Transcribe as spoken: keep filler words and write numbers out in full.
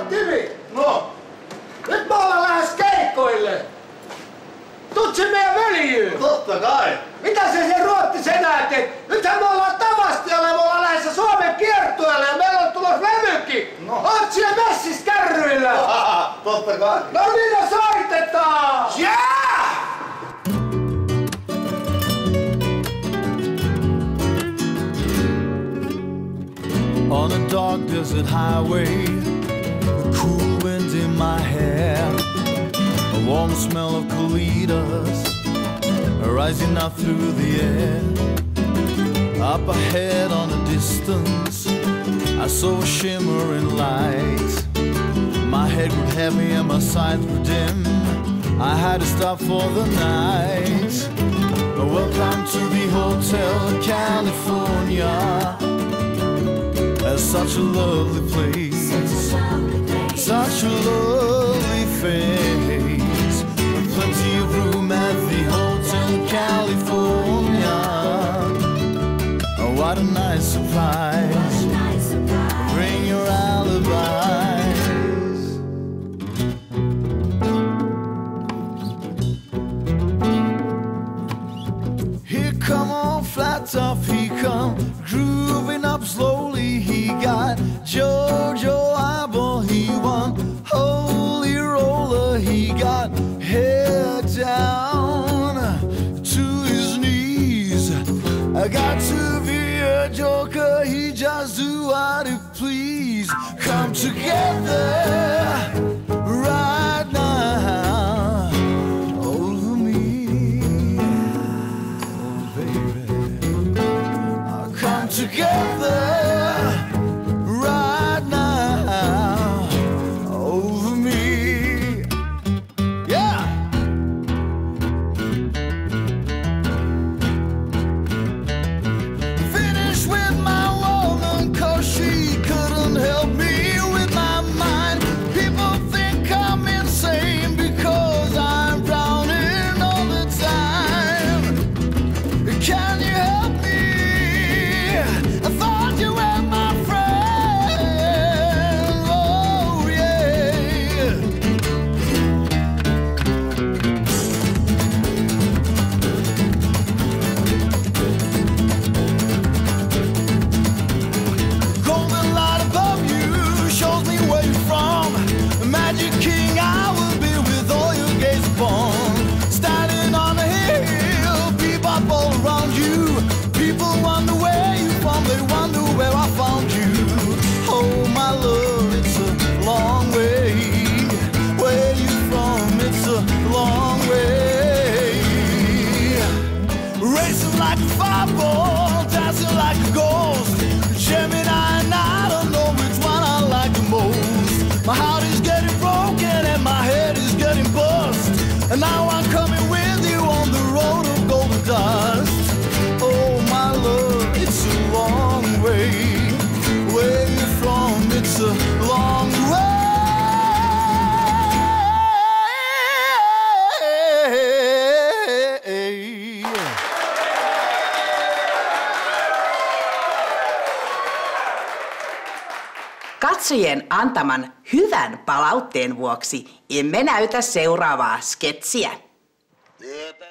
Timi! No? Nyt me ollaan lähes keikoille! Tuut se meidän veljyyn! Totta kai! Mitä se se Ruotsissa enää teet? Nythän me ollaan Tavastialla ja me ollaan lähdössä Suomen kiertueelle ja meillä on tulossa levykin! No. Oot siellä messissä kärryillä? Totta kai! No niitä soitetaan! Yeah! On a dark desert highway, the cool wind in my hair, a warm smell of colitas rising up through the air. Up ahead on a distance, I saw a shimmering light. My head grew heavy and my sight grew dim. I had to stop for the night. Welcome to the Hotel California. Such a lovely place, such a lovely face. Plenty of room at the Hotel California. Oh, what a nice surprise. Bring your alibis. Here come on flat top, he come grooving up slowly. He got Jojo Eyeball, he won Holy Roller. He got head down to his knees. I got to be a joker, he just do what he please. Come together right now over me, oh baby. Come together right now over me. Yeah. Finish with my woman, cause she couldn't help me with my mind. People think I'm insane because I'm drowning all the time. Can you help me? I thought you were my friend, oh yeah. Golden light above you shows me where you're from. Magic King, I will be with all your gaze upon. Standing on a hill, people all around you. People wonder where you from, they wonder where I found you. Oh my love, it's a long way. Where you from, it's a long way. Racing like a fireball, dancing like a ghost. Gemini and I don't know which one I like the most. My heart is getting broken and my head is getting bust. And now I'm coming with you on the road of golden dust. Oh my love, it's a long way. Where you from, it's a long way. Katsojien antaman hyvän palautteen vuoksi emme näytä seuraavaa sketsiä.